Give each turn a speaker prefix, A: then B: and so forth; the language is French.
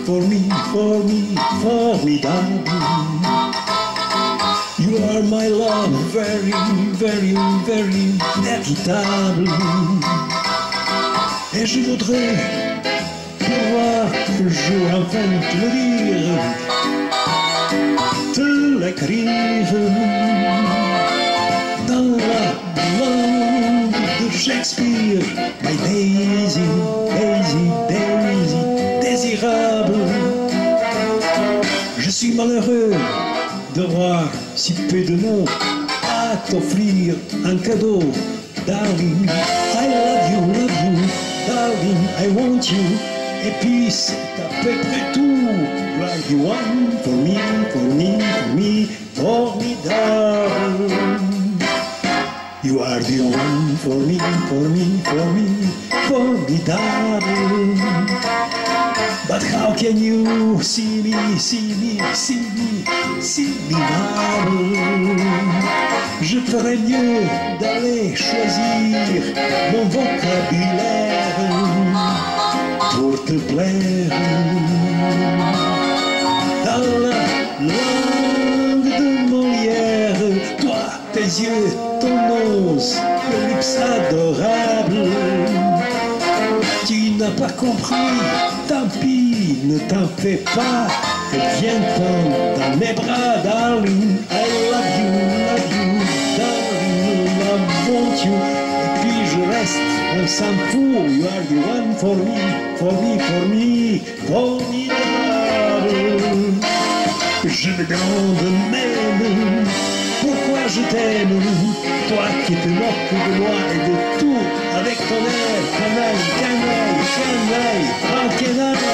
A: formidable. You are my love, very, very, very véritable. Et je voudrais pouvoir un jour enfin te le dire, te l'écrire dans la langue de Shakespeare. My Daisy, Daisy, Daisy, désirable. Je suis malheureux de voir si peu de mots à t'offrir un cadeau. Darling, I love you, darling, I want you. Et puis c'est à peu près tout. You are the one for me, for me, for me, formidable. You are the one for me, for me, for me, formidable. But how can you see me mal? Je ferais mieux d'aller choisir mon vocabulaire pour te plaire. Dans la langue de Molière, toi, tes yeux, ton nose, le luxe adorable. Tu n'as pas compris, tant pis, ne t'en fais pas. Viens-t'en dans mes bras, darling. I love you, darling, love want you. Et puis je reste, on s'en fout. You are the one for me, for me, for me, formidable. Je me demande même pourquoi je t'aime, toi qui te moques de moi et de tout, avec ton air, canaille, canaille, canaille, oh canaille.